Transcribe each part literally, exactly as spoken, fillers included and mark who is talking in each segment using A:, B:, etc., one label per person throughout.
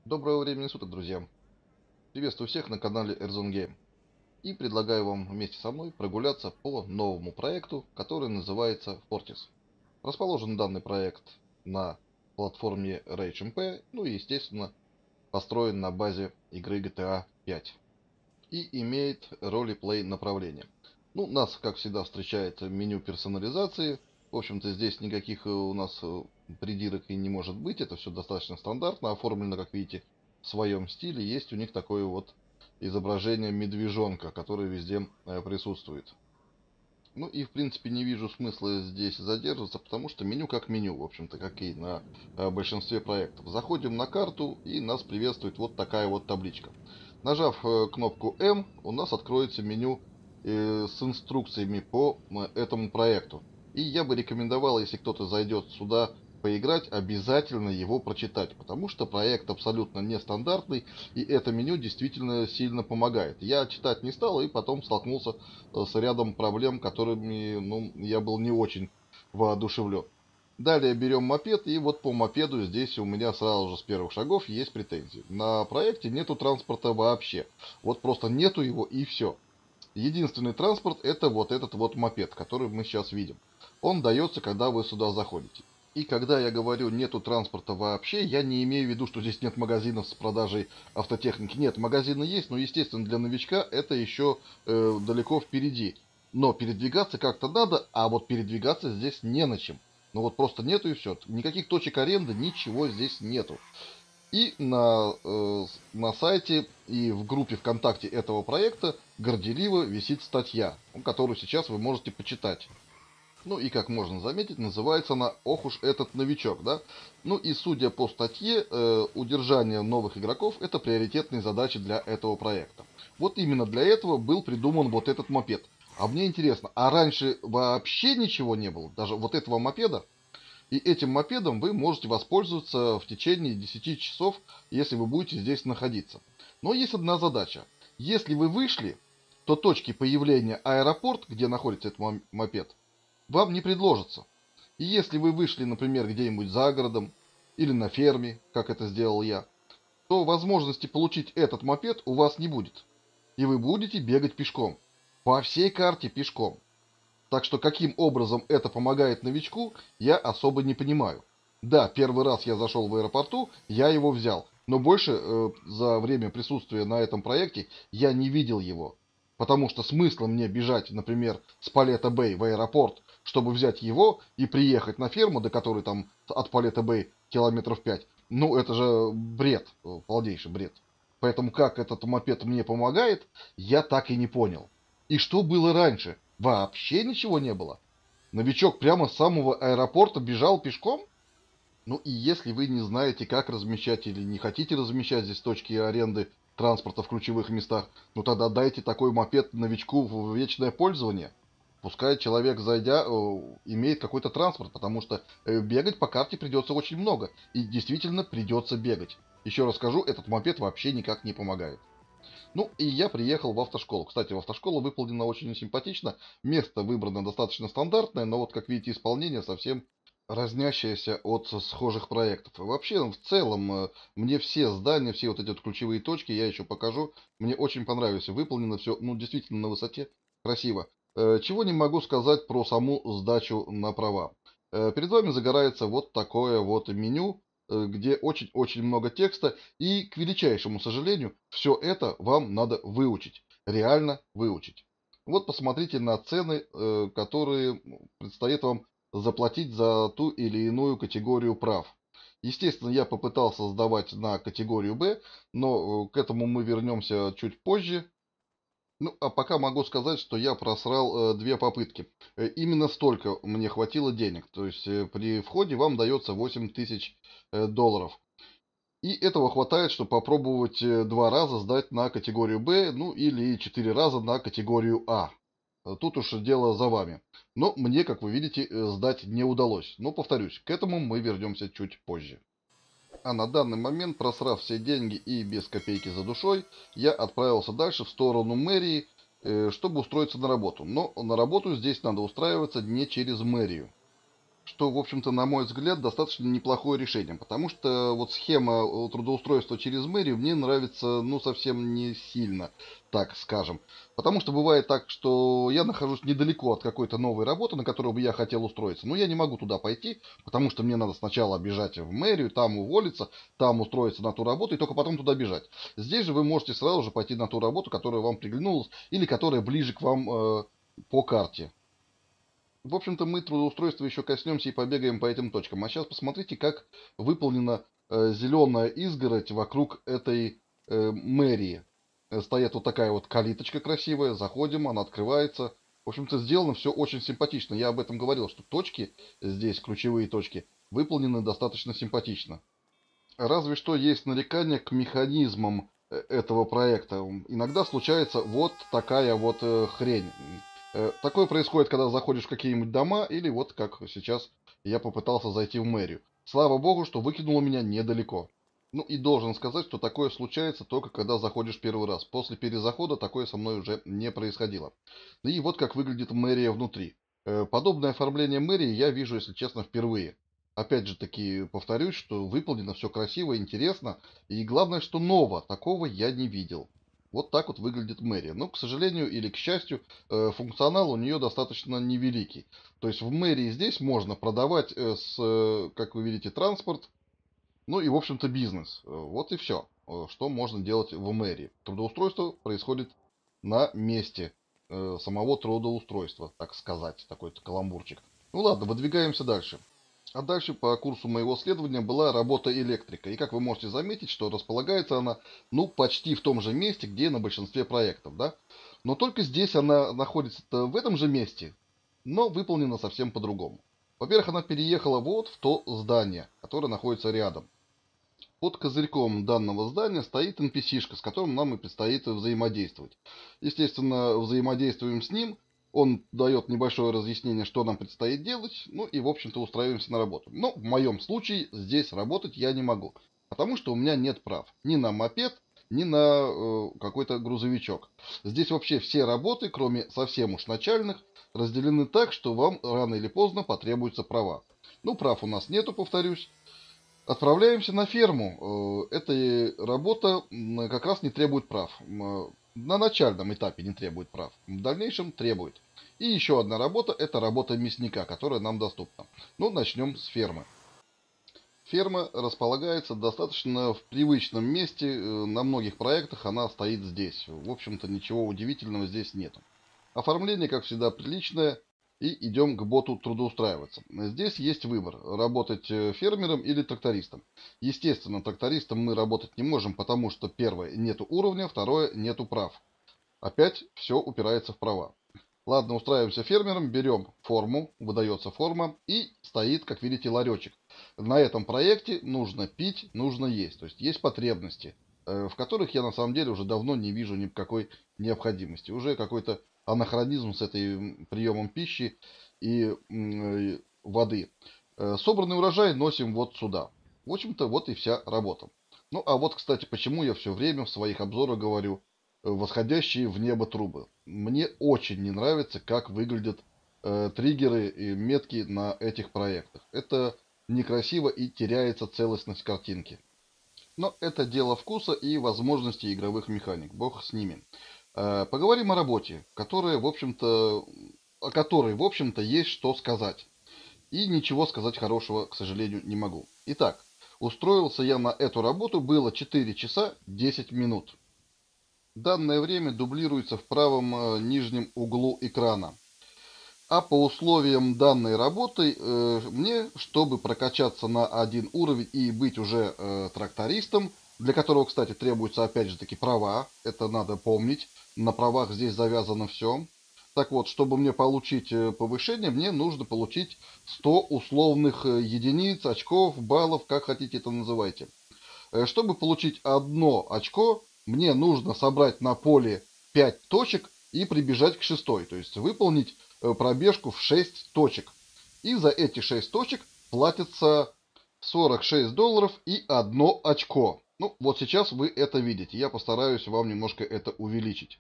A: Доброго времени суток, друзья! Приветствую всех на канале Airzone Game. И предлагаю вам вместе со мной прогуляться по новому проекту, который называется Fortis. Расположен данный проект на платформе RageMP, ну и естественно построен на базе игры джи ти эй пять. И имеет ролеплей направление. Ну, нас, как всегда, встречает меню персонализации. В общем-то, здесь никаких э, у нас э, придирок и не может быть. Это все достаточно стандартно, оформлено, как видите, в своем стиле. Есть у них такое вот изображение медвежонка, который везде э, присутствует. Ну и, в принципе, не вижу смысла здесь задерживаться, потому что меню как меню, в общем-то, как и на э, большинстве проектов. Заходим на карту, и нас приветствует вот такая вот табличка. Нажав э, кнопку М, у нас откроется меню э, с инструкциями по м, этому проекту. И я бы рекомендовал, если кто-то зайдет сюда поиграть, обязательно его прочитать, потому что проект абсолютно нестандартный, и это меню действительно сильно помогает. Я читать не стал, и потом столкнулся э, с рядом проблем, которыми, ну, я был не очень воодушевлен. Далее берем мопед, и вот по мопеду здесь у меня сразу же с первых шагов есть претензии. На проекте нету транспорта вообще. Вот просто нету его, и все. Единственный транспорт это вот этот вот мопед, который мы сейчас видим. Он дается, когда вы сюда заходите. И когда я говорю нету транспорта вообще, я не имею в виду, что здесь нет магазинов с продажей автотехники. Нет, магазины есть, но естественно для новичка это еще э, далеко впереди. Но передвигаться как-то надо, а вот передвигаться здесь не на чем. Ну вот просто нету и все. Никаких точек аренды, ничего здесь нету. И на, э, на сайте и в группе ВКонтакте этого проекта горделиво висит статья, которую сейчас вы можете почитать. Ну и, как можно заметить, называется она «Ох уж этот новичок», да? Ну и, судя по статье, э, удержание новых игроков – это приоритетные задачи для этого проекта. Вот именно для этого был придуман вот этот мопед. А мне интересно, а раньше вообще ничего не было? Даже вот этого мопеда? И этим мопедом вы можете воспользоваться в течение десяти часов, если вы будете здесь находиться. Но есть одна задача. Если вы вышли, то точки появления аэропорт, где находится этот мопед, вам не предложится. И если вы вышли, например, где-нибудь за городом или на ферме, как это сделал я, то возможности получить этот мопед у вас не будет. И вы будете бегать пешком. По всей карте пешком. Так что каким образом это помогает новичку, я особо не понимаю. Да, первый раз я зашел в аэропорту, я его взял. Но больше э, за время присутствия на этом проекте я не видел его. Потому что смысла мне бежать, например, с Палета Бэй в аэропорт, чтобы взять его и приехать на ферму, до которой там от Палета Бэй километров пять. Ну, это же бред, э, полнейший бред. Поэтому как этот мопед мне помогает, я так и не понял. И что было раньше? Вообще ничего не было. Новичок прямо с самого аэропорта бежал пешком? Ну и если вы не знаете, как размещать или не хотите размещать здесь точки аренды транспорта в ключевых местах, ну тогда дайте такой мопед новичку в вечное пользование. Пускай человек, зайдя, э, имеет какой-то транспорт, потому что э, бегать по карте придется очень много. И действительно придется бегать. Еще раз скажу, этот мопед вообще никак не помогает. Ну, и я приехал в автошколу. Кстати, в автошколу выполнено очень симпатично. Место выбрано достаточно стандартное, но вот, как видите, исполнение совсем разнящееся от схожих проектов. И вообще, в целом, э, мне все здания, все вот эти вот ключевые точки, я еще покажу, мне очень понравилось. Выполнено все, ну, действительно на высоте, красиво. Э, Чего не могу сказать про саму сдачу на права. Э, Перед вами загорается вот такое вот меню, э, где очень-очень много текста, и, к величайшему сожалению, все это вам надо выучить. Реально выучить. Вот посмотрите на цены, э, которые предстоит вам заплатить за ту или иную категорию прав. Естественно, я попытался сдавать на категорию Б, но э, к этому мы вернемся чуть позже. Ну, а пока могу сказать, что я просрал э, две попытки. Э, именно столько мне хватило денег. То есть э, при входе вам дается восемь тысяч э, долларов. И этого хватает, чтобы попробовать э, два раза сдать на категорию Б, ну или четыре раза на категорию А. Э, Тут уж дело за вами. Но мне, как вы видите, э, сдать не удалось. Но, повторюсь, к этому мы вернемся чуть позже. А на данный момент, просрав все деньги и без копейки за душой, я отправился дальше в сторону мэрии, э, чтобы устроиться на работу. Но на работу здесь надо устраиваться не через мэрию. Что, в общем-то, на мой взгляд, достаточно неплохое решение, потому что вот схема э, трудоустройства через мэрию мне нравится, ну, совсем не сильно, так скажем. Потому что бывает так, что я нахожусь недалеко от какой-то новой работы, на которую бы я хотел устроиться, но я не могу туда пойти, потому что мне надо сначала бежать в мэрию, там уволиться, там устроиться на ту работу и только потом туда бежать. Здесь же вы можете сразу же пойти на ту работу, которая вам приглянулась или которая ближе к вам э, по карте. В общем-то, мы трудоустройства еще коснемся и побегаем по этим точкам. А сейчас посмотрите, как выполнена э, зеленая изгородь вокруг этой э, мэрии. Э, Стоит вот такая вот калиточка красивая, заходим, она открывается. В общем-то, сделано все очень симпатично. Я об этом говорил, что точки здесь, ключевые точки, выполнены достаточно симпатично. Разве что есть нарекания к механизмам э, этого проекта. Иногда случается вот такая вот э, хрень. Э, Такое происходит, когда заходишь в какие-нибудь дома, или вот как сейчас я попытался зайти в мэрию. Слава богу, что выкинуло меня недалеко. Ну и должен сказать, что такое случается только когда заходишь первый раз. После перезахода такое со мной уже не происходило. И вот как выглядит мэрия внутри. Э, Подобное оформление мэрии я вижу, если честно, впервые. Опять же таки повторюсь, что выполнено все красиво, интересно. И главное, что ново. Такого я не видел. Вот так вот выглядит мэрия. Но, к сожалению или к счастью, э, функционал у нее достаточно невеликий. То есть в мэрии здесь можно продавать, э, с, э, как вы видите, транспорт, ну и, в общем-то, бизнес. Э, Вот и все, что можно делать в мэрии. Трудоустройство происходит на месте э, самого трудоустройства, так сказать. Такой-то каламбурчик. Ну ладно, выдвигаемся дальше. А дальше по курсу моего следования была работа электрика. И как вы можете заметить, что располагается она, ну, почти в том же месте, где и на большинстве проектов, да? Но только здесь она находится в этом же месте, но выполнена совсем по-другому. Во-первых, она переехала вот в то здание, которое находится рядом. Под козырьком данного здания стоит эн пи си-шка, с которым нам и предстоит взаимодействовать. Естественно, взаимодействуем с ним, он дает небольшое разъяснение, что нам предстоит делать, ну и, в общем-то, устраиваемся на работу. Но в моем случае здесь работать я не могу, потому что у меня нет прав ни на мопед, ни на э, какой-то грузовичок. Здесь вообще все работы, кроме совсем уж начальных, разделены так, что вам рано или поздно потребуются права. Ну, прав у нас нету, повторюсь. Отправляемся на ферму. Э, Эта работа м, как раз не требует прав. М, э, На начальном этапе не требует прав. В дальнейшем требует. И еще одна работа – это работа мясника, которая нам доступна. Ну, начнем с фермы. Ферма располагается достаточно в привычном месте. э, На многих проектах она стоит здесь. В общем-то, ничего удивительного здесь нет. Оформление, как всегда, приличное. И идем к боту трудоустраиваться. Здесь есть выбор, работать э, фермером или трактористом. Естественно, трактористом мы работать не можем, потому что первое, нету уровня, второе, нету прав. Опять все упирается в права. Ладно, устраиваемся фермером, берем форму, выдается форма и стоит, как видите, ларечек. На этом проекте нужно пить, нужно есть. То есть есть потребности, э, в которых я на самом деле уже давно не вижу никакой необходимости. Уже какой-то анахронизм с этим приемом пищи и м, э, воды. Э, Собранный урожай носим вот сюда. В общем-то, вот и вся работа. Ну, а вот, кстати, почему я все время в своих обзорах говорю э, восходящие в небо трубы. Мне очень не нравится, как выглядят э, триггеры и метки на этих проектах. Это некрасиво и теряется целостность картинки. Но это дело вкуса и возможностей игровых механик. Бог с ними. Э, поговорим о работе, которая, в общем-то, о которой, в общем-то, есть что сказать. И ничего сказать хорошего, к сожалению, не могу. Итак, устроился я на эту работу, было четыре часа десять минут. Данное время дублируется в правом э, нижнем углу экрана. А по условиям данной работы э, мне, чтобы прокачаться на один уровень и быть уже э, трактористом, для которого, кстати, требуются опять же таки права, это надо помнить, на правах здесь завязано все. Так вот, чтобы мне получить э, повышение, мне нужно получить сто условных э, единиц, очков, баллов, как хотите это называйте. Э, Чтобы получить одно очко, мне нужно собрать на поле пять точек и прибежать к шестой. То есть выполнить э, пробежку в шесть точек. И за эти шесть точек платится сорок шесть долларов и одно очко. Ну, вот сейчас вы это видите. Я постараюсь вам немножко это увеличить.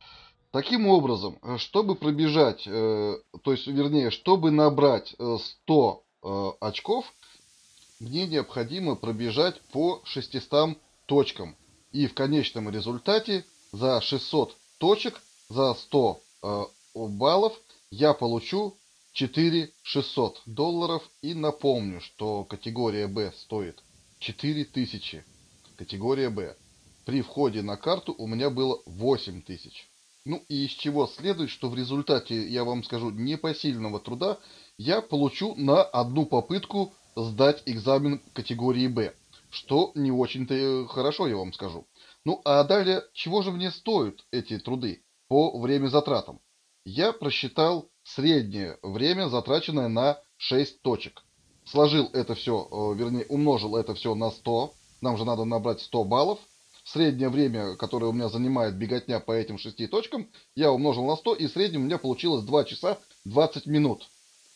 A: Таким образом, э, чтобы пробежать, э, то есть, вернее, чтобы набрать э, сто э, очков мне необходимо пробежать по шестистам точкам. И в конечном результате за шестьсот точек, за сто э, баллов я получу четыре тысячи шестьсот долларов. И напомню, что категория Б стоит четыре тысячи. Категория Б. При входе на карту у меня было восемь тысяч. Ну и из чего следует, что в результате, я вам скажу, непосильного труда я получу на одну попытку сдать экзамен категории Б. Что не очень-то хорошо, я вам скажу. Ну а далее, чего же мне стоят эти труды по время затратам? Я просчитал среднее время, затраченное на шесть точек. Сложил это все, вернее, умножил это все на сто. Нам же надо набрать сто баллов. Среднее время, которое у меня занимает беготня по этим шести точкам, я умножил на сто, и в среднем у меня получилось два часа двадцать минут.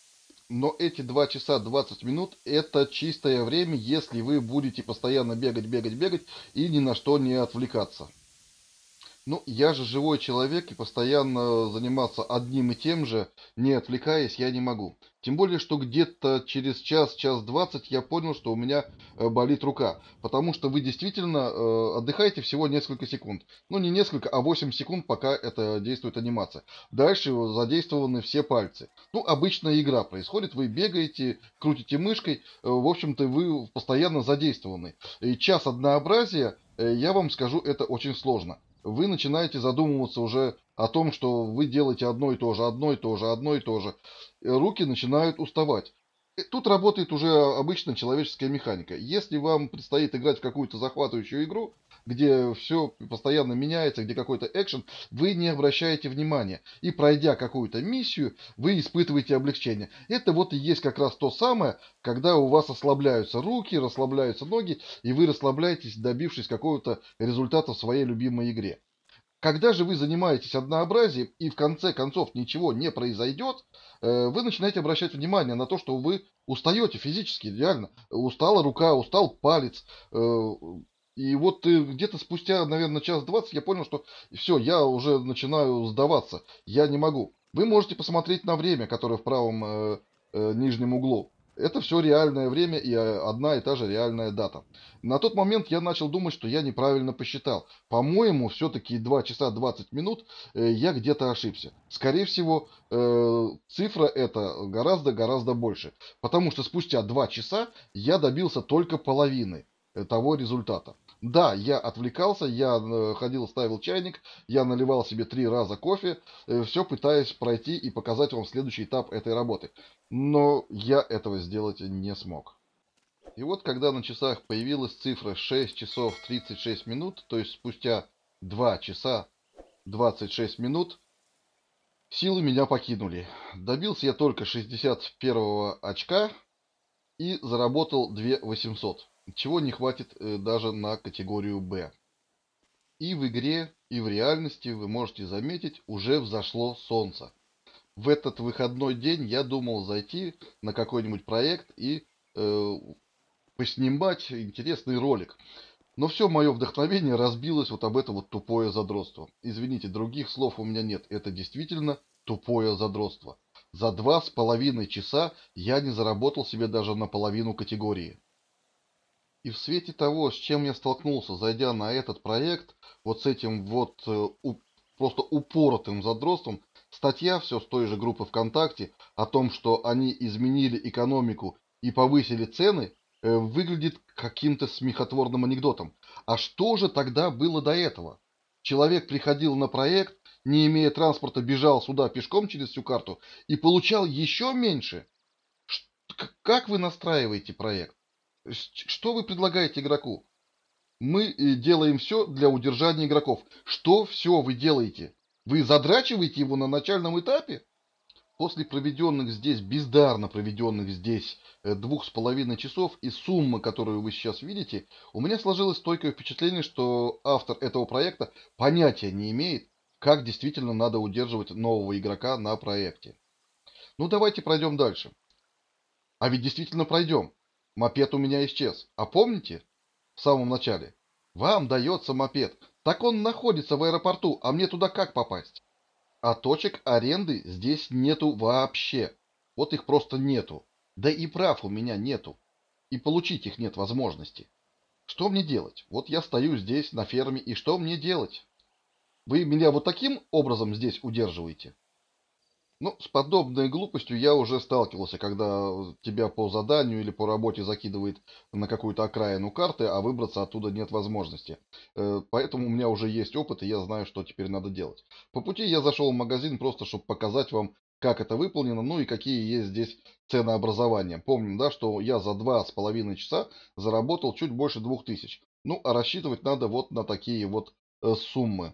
A: Но эти два часа двадцать минут это чистое время, если вы будете постоянно бегать, бегать, бегать и ни на что не отвлекаться. Ну, я же живой человек, и постоянно заниматься одним и тем же, не отвлекаясь, я не могу. Тем более, что где-то через час, час двадцать я понял, что у меня э, болит рука. Потому что вы действительно э, отдыхаете всего несколько секунд. Ну, не несколько, а восемь секунд, пока это действует анимация. Дальше задействованы все пальцы. Ну, обычная игра происходит, вы бегаете, крутите мышкой, э, в общем-то, вы постоянно задействованы. И час однообразия, э, я вам скажу, это очень сложно. Вы начинаете задумываться уже о том, что вы делаете одно и то же, одно и то же, одно и то же. Руки начинают уставать. Тут работает уже обычная человеческая механика. Если вам предстоит играть в какую-то захватывающую игру, где все постоянно меняется, где какой-то экшен, вы не обращаете внимания. И пройдя какую-то миссию, вы испытываете облегчение. Это вот и есть как раз то самое, когда у вас ослабляются руки, расслабляются ноги, и вы расслабляетесь, добившись какого-то результата в своей любимой игре. Когда же вы занимаетесь однообразием и в конце концов ничего не произойдет, э, вы начинаете обращать внимание на то, что вы устаете физически, реально. Устала рука, устал палец. э, И вот э, где-то спустя, наверное, час двадцать я понял, что все, я уже начинаю сдаваться. Я не могу. Вы можете посмотреть на время, которое в правом э, э, нижнем углу. Это все реальное время и э, одна и та же реальная дата. На тот момент я начал думать, что я неправильно посчитал. По-моему, все-таки два часа двадцать минут э, я где-то ошибся. Скорее всего, э, цифра эта гораздо-гораздо больше. Потому что спустя два часа я добился только половины э, того результата. Да, я отвлекался, я э, ходил, ставил чайник, я наливал себе три раза кофе, э, все пытаясь пройти и показать вам следующий этап этой работы. Но я этого сделать не смог. И вот когда на часах появилась цифра шесть часов тридцать шесть минут, то есть спустя два часа двадцать шесть минут, силы меня покинули. Добился я только шестьдесят первого очка и заработал две тысячи восемьсот, чего не хватит э, даже на категорию Б. И в игре, и в реальности вы можете заметить, уже взошло солнце. В этот выходной день я думал зайти на какой-нибудь проект и э, поснимать интересный ролик. Но все мое вдохновение разбилось вот об это вот тупое задротство. Извините, других слов у меня нет. Это действительно тупое задротство. За два с половиной часа я не заработал себе даже на половину категории. И в свете того, с чем я столкнулся, зайдя на этот проект, вот с этим вот э, у- просто упоротым задротством, статья все с той же группы ВКонтакте о том, что они изменили экономику и повысили цены, э, выглядит каким-то смехотворным анекдотом. А что же тогда было до этого? Человек приходил на проект, не имея транспорта, бежал сюда пешком через всю карту и получал еще меньше. Ш- к- Как вы настраиваете проект? Ш- Что вы предлагаете игроку? Мы э, делаем все для удержания игроков. Что все вы делаете? Вы задрачиваете его на начальном этапе? После проведенных здесь, бездарно проведенных здесь э, двух с половиной часов и суммы, которую вы сейчас видите, у меня сложилось стойкое впечатление, что автор этого проекта понятия не имеет, как действительно надо удерживать нового игрока на проекте. Ну давайте пройдем дальше. А ведь действительно пройдем. Мопед у меня исчез. А помните? В самом начале. Вам дается мопед. Так он находится в аэропорту, а мне туда как попасть? А точек аренды здесь нету вообще. Вот их просто нету. Да и прав у меня нету. И получить их нет возможности. Что мне делать? Вот я стою здесь на ферме, и что мне делать? Вы меня вот таким образом здесь удерживаете? Ну, с подобной глупостью я уже сталкивался, когда тебя по заданию или по работе закидывает на какую-то окраину карты, а выбраться оттуда нет возможности. Э, Поэтому у меня уже есть опыт, и я знаю, что теперь надо делать. По пути я зашел в магазин просто, чтобы показать вам, как это выполнено, ну и какие есть здесь ценообразования. Помним, да, что я за два с половиной часа заработал чуть больше двух тысяч. Ну, а рассчитывать надо вот на такие вот э, суммы.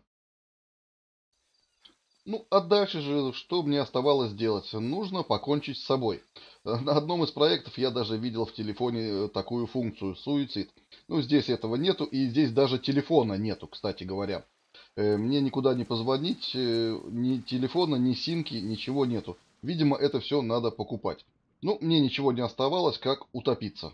A: Ну, а дальше же, что мне оставалось делать? Нужно покончить с собой. Э, На одном из проектов я даже видел в телефоне э, такую функцию суицид. Ну, здесь этого нету, и здесь даже телефона нету, кстати говоря. Э, Мне никуда не позвонить, э, ни телефона, ни симки, ничего нету. Видимо, это все надо покупать. Ну, мне ничего не оставалось, как утопиться.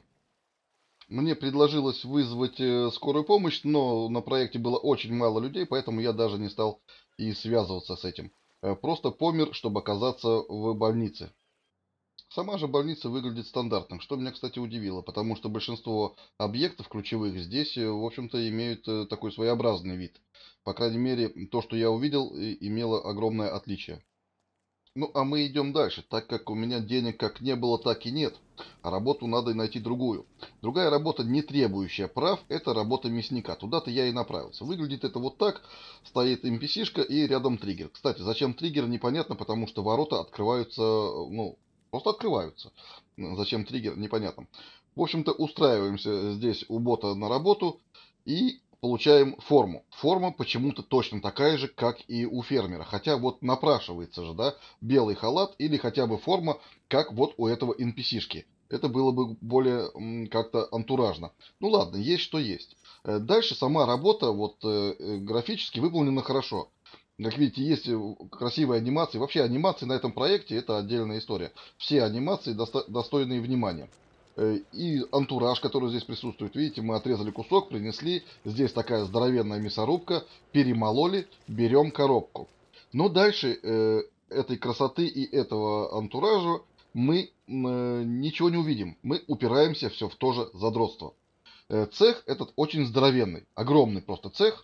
A: Мне предложилось вызвать э, скорую помощь, но на проекте было очень мало людей, поэтому я даже не стал и связываться с этим. Э, Просто помер, чтобы оказаться в больнице. Сама же больница выглядит стандартным, что меня, кстати, удивило, потому что большинство объектов ключевых здесь, э, в общем-то, имеют э, такой своеобразный вид. По крайней мере, то, что я увидел, и- имело огромное отличие. Ну, а мы идем дальше, так как у меня денег как не было, так и нет. А работу надо найти другую. Другая работа, не требующая прав, это работа мясника. Туда-то я и направился. Выглядит это вот так. Стоит эн пи си-шка и рядом триггер. Кстати, зачем триггер, непонятно, потому что ворота открываются, ну, просто открываются. Зачем триггер, непонятно. В общем-то, устраиваемся здесь у бота на работу и получаем форму. Форма почему-то точно такая же, как и у фермера. Хотя вот напрашивается же, да, белый халат или хотя бы форма, как вот у этого эн пи си-шки. Это было бы более м, как-то антуражно. Ну ладно, есть что есть. Э, Дальше сама работа вот э, э, графически выполнена хорошо. Как видите, есть э, красивые анимации. Вообще анимации на этом проекте это отдельная история. Все анимации доста- достойные внимания. Э, И антураж, который здесь присутствует. Видите, мы отрезали кусок, принесли. Здесь такая здоровенная мясорубка. Перемололи, берем коробку. Но дальше э, этой красоты и этого антуража мы м, э, ничего не увидим. Мы упираемся все в то же задротство. Э, цех этот очень здоровенный, огромный просто цех,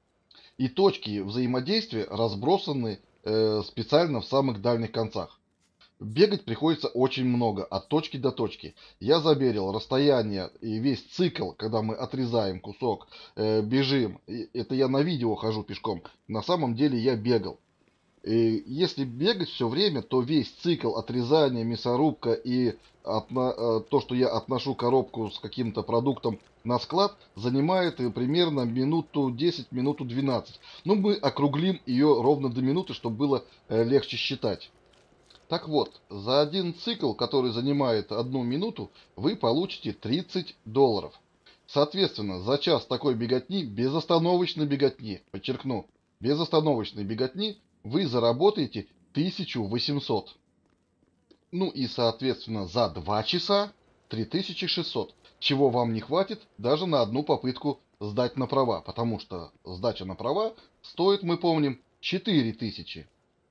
A: и точки взаимодействия разбросаны э, специально в самых дальних концах. Бегать приходится очень много, от точки до точки. Я замерил расстояние и весь цикл, когда мы отрезаем кусок, э, бежим. И это я на видео хожу пешком. На самом деле я бегал. И если бегать все время, то весь цикл отрезания, мясорубка и отно- э, то, что я отношу коробку с каким-то продуктом на склад, занимает э, примерно минуту десять, минуту двенадцать. Ну, мы округлим ее ровно до минуты, чтобы было э, легче считать. Так вот, за один цикл, который занимает одну минуту, вы получите тридцать долларов. Соответственно, за час такой беготни, безостановочной беготни, подчеркну, безостановочной беготни, вы заработаете тысячу восемьсот. Ну и, соответственно, за два часа три тысячи шестьсот, чего вам не хватит даже на одну попытку сдать на права, потому что сдача на права стоит, мы помним, четыре тысячи.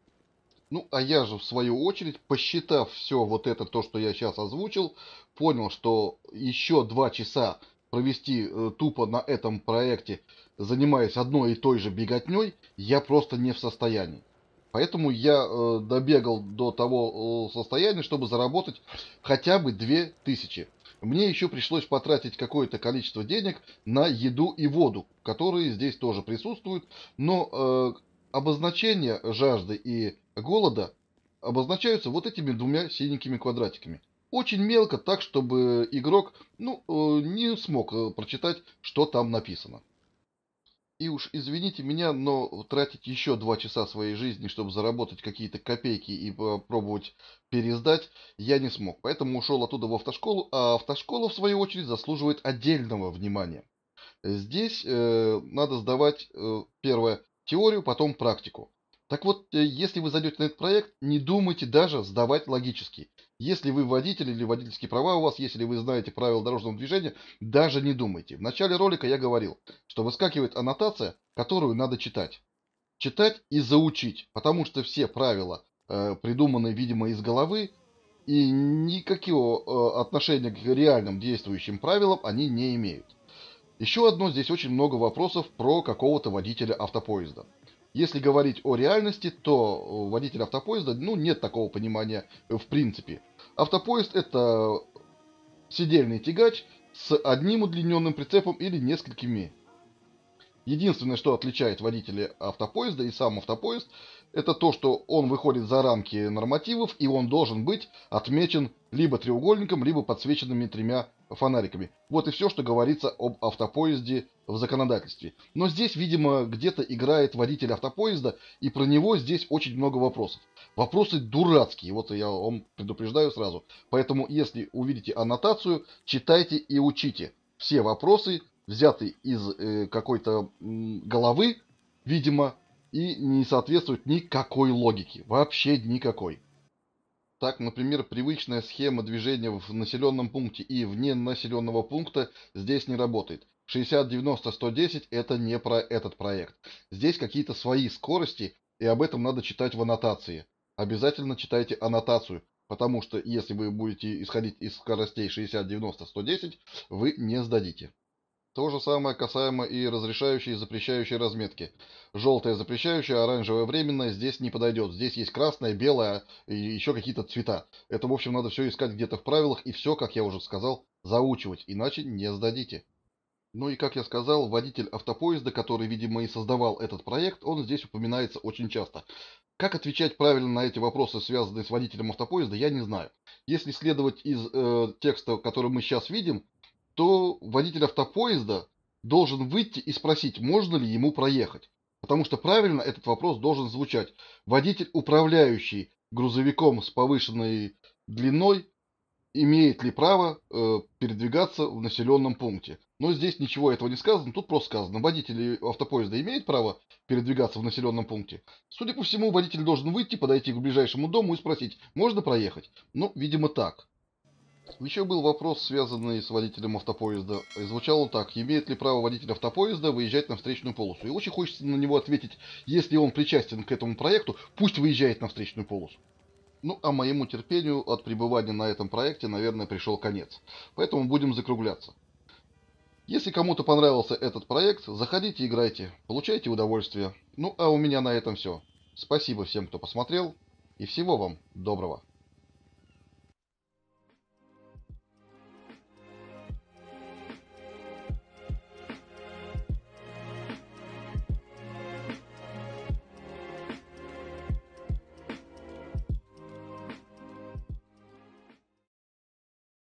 A: Ну, а я же, в свою очередь, посчитав все вот это, то, что я сейчас озвучил, понял, что еще два часа провести э, тупо на этом проекте, занимаясь одной и той же беготней, я просто не в состоянии. Поэтому я э, добегал до того э, состояния, чтобы заработать хотя бы две тысячи. Мне еще пришлось потратить какое-то количество денег на еду и воду, которые здесь тоже присутствуют, но э, обозначение жажды и голода обозначаются вот этими двумя синенькими квадратиками. Очень мелко, так чтобы игрок ну, э, не смог э, прочитать, что там написано. И уж извините меня, но тратить еще два часа своей жизни, чтобы заработать какие-то копейки и попробовать пересдать, я не смог. Поэтому ушел оттуда в автошколу, а автошкола, в свою очередь, заслуживает отдельного внимания. Здесь э, надо сдавать, э, первое, теорию, потом практику. Так вот, э, если вы зайдете на этот проект, не думайте даже сдавать логический. Если вы водитель или водительские права у вас, если вы знаете правила дорожного движения, даже не думайте. В начале ролика я говорил, что выскакивает аннотация, которую надо читать. Читать и заучить, потому что все правила э, придуманы, видимо, из головы, и никакого э, отношения к реальным действующим правилам они не имеют. Еще одно, здесь очень много вопросов про какого-то водителя автопоезда. Если говорить о реальности, то водитель автопоезда, ну, нет такого понимания в принципе. Автопоезд — это сидельный тягач с одним удлиненным прицепом или несколькими. Единственное, что отличает водителя автопоезда и сам автопоезд, это то, что он выходит за рамки нормативов, и он должен быть отмечен либо треугольником, либо подсвеченными тремя фонариками. Вот и все, что говорится об автопоезде в законодательстве. Но здесь, видимо, где-то играет водитель автопоезда, и про него здесь очень много вопросов. Вопросы дурацкие, вот я вам предупреждаю сразу. Поэтому, если увидите аннотацию, читайте и учите. Все вопросы взяты из э, какой-то м, головы, видимо, и не соответствуют никакой логике. Вообще никакой. Так, например, привычная схема движения в населенном пункте и вне населенного пункта здесь не работает. шестьдесят девяносто сто десять это не про этот проект. Здесь какие-то свои скорости, и об этом надо читать в аннотации. Обязательно читайте аннотацию, потому что если вы будете исходить из скоростей шестьдесят девяносто сто десять, вы не сдадите. То же самое касаемо и разрешающей и запрещающей разметки. Желтая запрещающая, оранжевая временная здесь не подойдет. Здесь есть красная, белая и еще какие-то цвета. Это, в общем, надо все искать где-то в правилах и все, как я уже сказал, заучивать, иначе не сдадите. Ну и, как я сказал, водитель автопоезда, который, видимо, и создавал этот проект, он здесь упоминается очень часто. Как отвечать правильно на эти вопросы, связанные с водителем автопоезда, я не знаю. Если следовать из э, текста, который мы сейчас видим, то водитель автопоезда должен выйти и спросить, можно ли ему проехать. Потому что правильно этот вопрос должен звучать. Водитель, управляющий грузовиком с повышенной длиной, имеет ли право э, передвигаться в населенном пункте. Но здесь ничего этого не сказано, тут просто сказано, водитель автопоезда имеет право передвигаться в населенном пункте. Судя по всему, водитель должен выйти, подойти к ближайшему дому и спросить, можно проехать? Ну, видимо, так. Еще был вопрос, связанный с водителем автопоезда. И звучал он так: имеет ли право водитель автопоезда выезжать на встречную полосу? И очень хочется на него ответить, если он причастен к этому проекту, пусть выезжает на встречную полосу. Ну, а моему терпению от пребывания на этом проекте, наверное, пришел конец. Поэтому будем закругляться. Если кому-то понравился этот проект, заходите, играйте, получайте удовольствие. Ну, а у меня на этом все. Спасибо всем, кто посмотрел, и всего вам доброго.